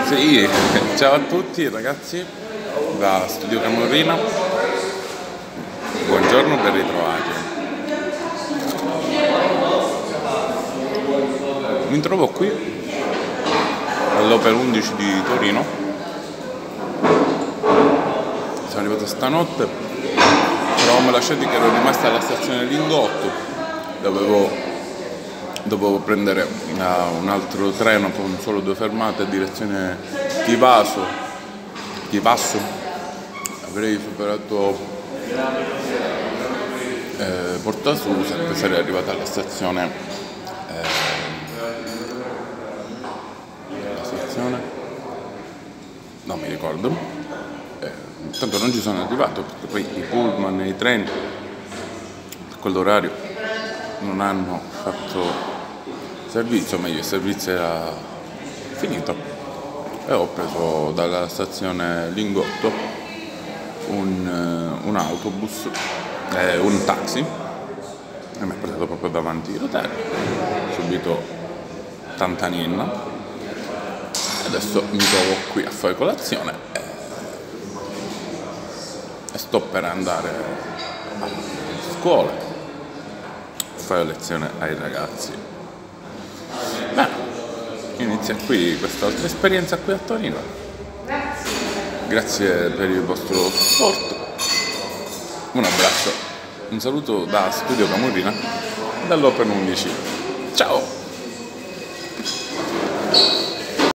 Sì, ciao a tutti ragazzi da Studio Camorrina, buongiorno, ben ritrovati. Mi trovo qui all'Open 11 di Torino, sono arrivato stanotte, eravamo lasciati che ero rimasta alla stazione Lingotto, dovevo prendere un altro treno con solo 2 fermate a direzione Chivasso, avrei superato Porta Susa e poi sarei arrivata alla stazione non mi ricordo, tanto non ci sono arrivato perché poi i pullman e i treni a quell'orario non hanno fatto servizio, meglio il servizio era finito e ho preso dalla stazione Lingotto un autobus, un taxi e mi ha portato proprio davanti l'hotel, subito tanta ninna. Adesso mi trovo qui a fare colazione e sto per andare a scuola a fare lezione ai ragazzi. Bene, inizia qui questa altra esperienza qui a Torino. Grazie per il vostro supporto. Un abbraccio, un saluto da Studio Camorrina dall'Open 11. Ciao!